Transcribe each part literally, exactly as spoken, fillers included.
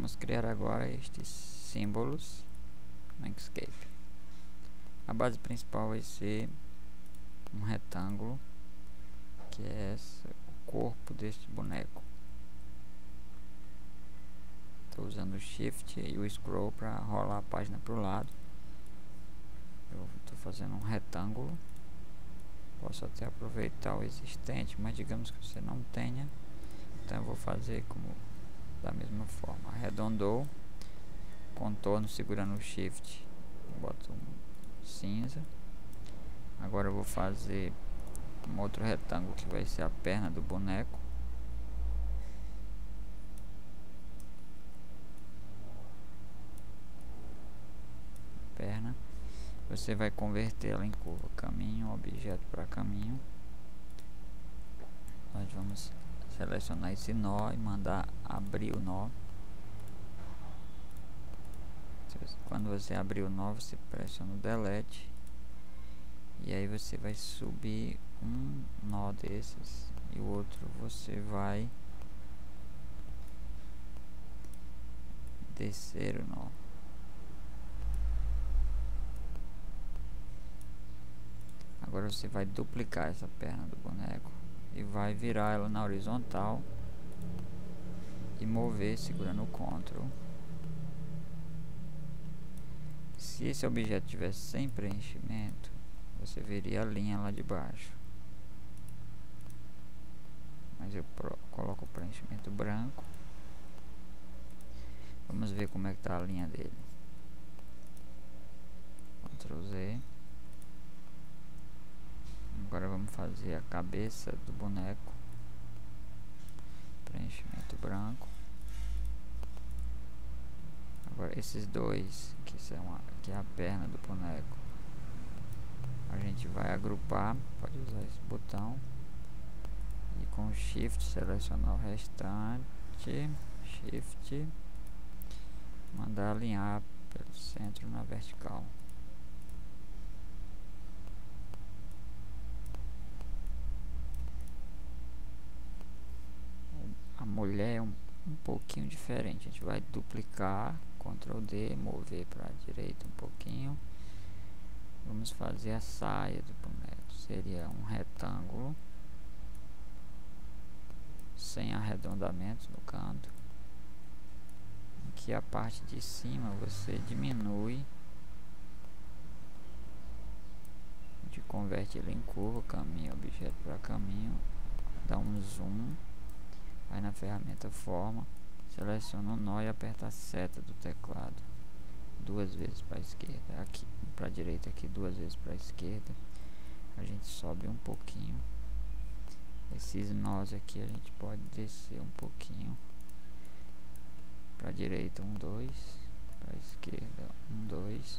vamos criar agora estes símbolos no Inkscape. A base principal vai ser um retângulo, que é essa, o corpo deste boneco. Estou usando o Shift e o Scroll para rolar a página para o lado. Eu estou fazendo um retângulo. Posso até aproveitar o existente, mas digamos que você não tenha, então eu vou fazer como da mesma forma. Arredondou, contorno segurando o Shift, boto um cinza. Agora eu vou fazer um outro retângulo que vai ser a perna do boneco. Perna. Você vai convertê-la em curva, caminho, objeto para caminho. Nós vamos selecionar esse nó e mandar abrir o nó. Quando você abrir o nó, você pressiona o delete e aí você vai subir um nó desses e o outro você vai descer o nó. Agora você vai duplicar essa perna do boneco e vai virar ela na horizontal e mover segurando o Ctrl. Se esse objeto tivesse sem preenchimento, você veria a linha lá de baixo. Mas eu pro, coloco o preenchimento branco. Vamos ver como é que está a linha dele. Ctrl Z. Agora vamos fazer a cabeça do boneco. Preenchimento branco. Agora esses dois que são a, que é a perna do boneco, a gente vai agrupar. Pode usar esse botão e com Shift selecionar o restante. Shift, mandar alinhar pelo centro na vertical. A mulher é um, um pouquinho diferente. A gente vai duplicar, Ctrl D, mover para a direita um pouquinho. Vamos fazer a saia do boneco. Seria um retângulo sem arredondamentos no canto, em que a parte de cima você diminui, a gente converte ele em curva, caminho, objeto para caminho, dá um zoom. Aí na ferramenta forma, seleciona o nó e aperta a seta do teclado duas vezes para a esquerda, aqui para a direita, aqui duas vezes para a esquerda. A gente sobe um pouquinho. Esses nós aqui a gente pode descer um pouquinho para a direita, um, dois, para a esquerda, um, dois.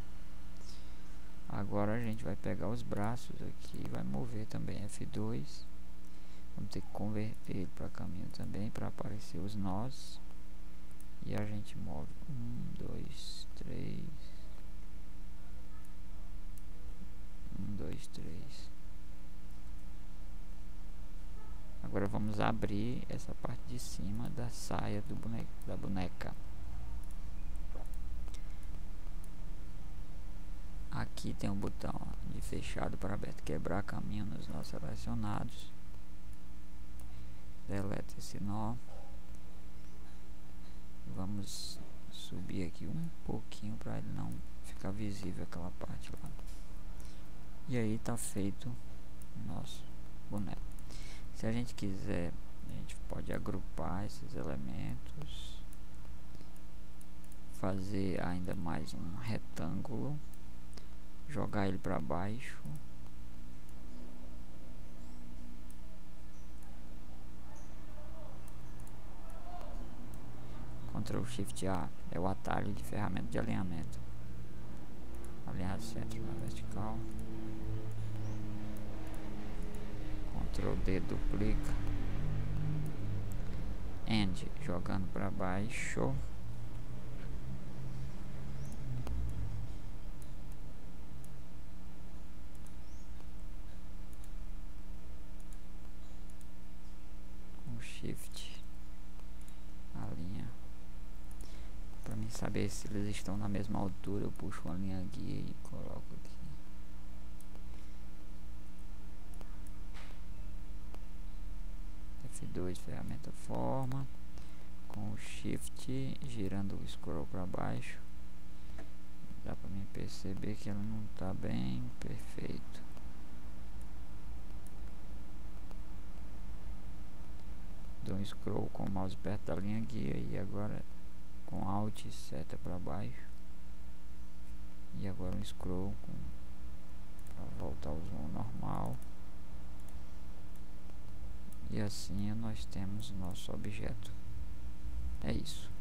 Agora a gente vai pegar os braços aqui e vai mover também F dois. Vamos ter que converter ele para caminho também para aparecer os nós. E a gente move um, dois, três. Um, dois, três. Agora vamos abrir essa parte de cima da saia do boneco, da boneca. Aqui tem um botão de fechado para aberto, quebrar caminho nos nós selecionados. Deleta esse nó. Vamos subir aqui um pouquinho para ele não ficar visível aquela parte lá. E aí tá feito o nosso boneco. Se a gente quiser, a gente pode agrupar esses elementos, fazer ainda mais um retângulo, jogar ele para baixo. Ctrl Shift A é o atalho de ferramenta de alinhamento. Alinhar centro na vertical. Ctrl D, duplica. End, jogando para baixo. Com Shift, alinha saber se eles estão na mesma altura, eu puxo uma linha guia e coloco aqui. F dois, ferramenta forma, com o shift girando o scroll para baixo. Dá para mim perceber que ela não está bem perfeito. Dou um scroll com o mouse perto da linha guia e agora com Alt e seta para baixo. E agora um scroll para voltar ao zoom normal. E assim nós temos nosso objeto. É isso.